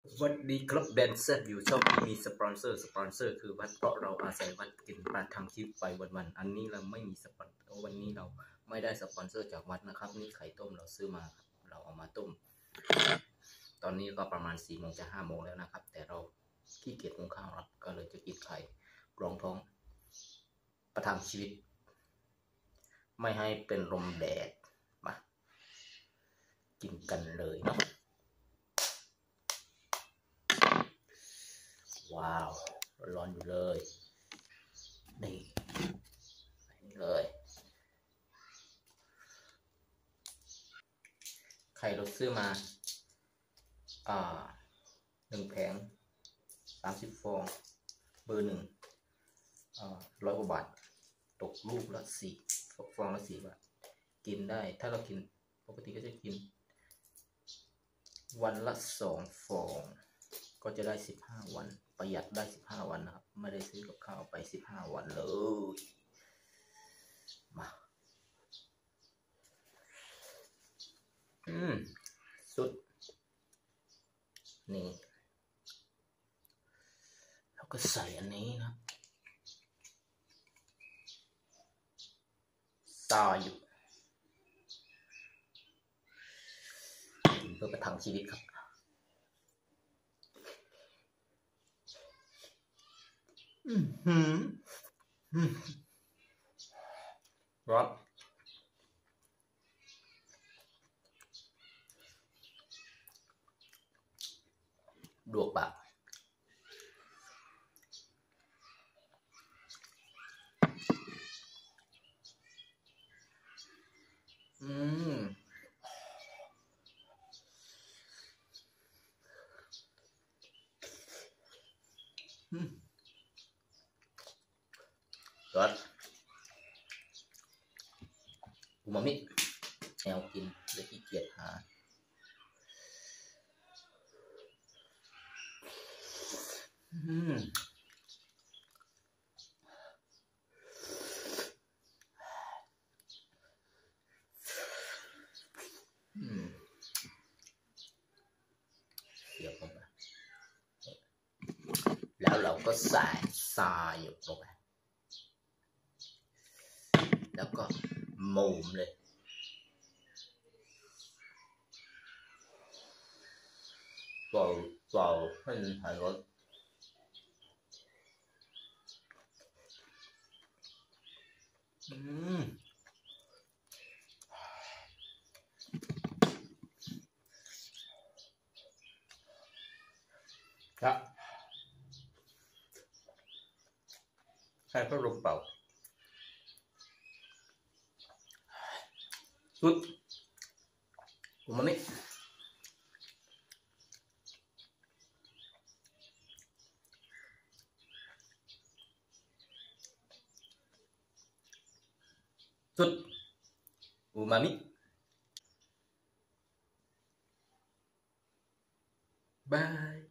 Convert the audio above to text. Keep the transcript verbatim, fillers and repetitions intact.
วันดีครับแบนเซฟอยู่ช่องมีสปอนเซอร์สปอนเซอร์คือวัดเพราะเราอาศัยวัดกินปลาทางชีวิตไปวันๆอันนี้เราไม่มีสปอนวันนี้เราไม่ได้สปอนเซอร์จากวัดนะครับนี่ไข่ต้มเราซื้อมาครับเราเอามาต้มตอนนี้ก็ประมาณสี่โมงจะห้าโมงแล้วนะครับแต่เราขี้เกียจหุงข้าวครับก็เลยจะกินไข่รองท้องประทังชีวิตไม่ให้เป็นลมแดดมากินกันเลยเนาะว้าวร้อนอยู่เลยนี่นี่เลยไข่เราซื้อมาอ่าหนึ่งแผงสามสิบฟองเบอร์หนึ่งอ่าร้อยกว่าบาทตกลูกละสี่ฟองละสี่บาทกินได้ถ้าเรากินปกติก็จะกินวันละสองฟองก็จะได้สิบห้าวันประหยัดได้สิบห้าวันนะครับไม่ได้ซื้อกับข้าวไปสิบห้าวันเลยมาอืมสุดนี่แล้วก็ใส่อันนี้นะซาอยู่เพื่อประทังชีวิตครับอืมหืมอืมร้อนดวกปากอืมอืมร้อนอูมามิแนวกินเลยขี้เกียจหาอืมอืมเดี๋ยวผมแล้วเราก็ใส่ทรายลงไปแล้วก็หมุนเลยเป่าเป่าให้มันหายร้อนอืมครับใช้พัดลมเป่าสุดอูมามิสุดอูมามิบาย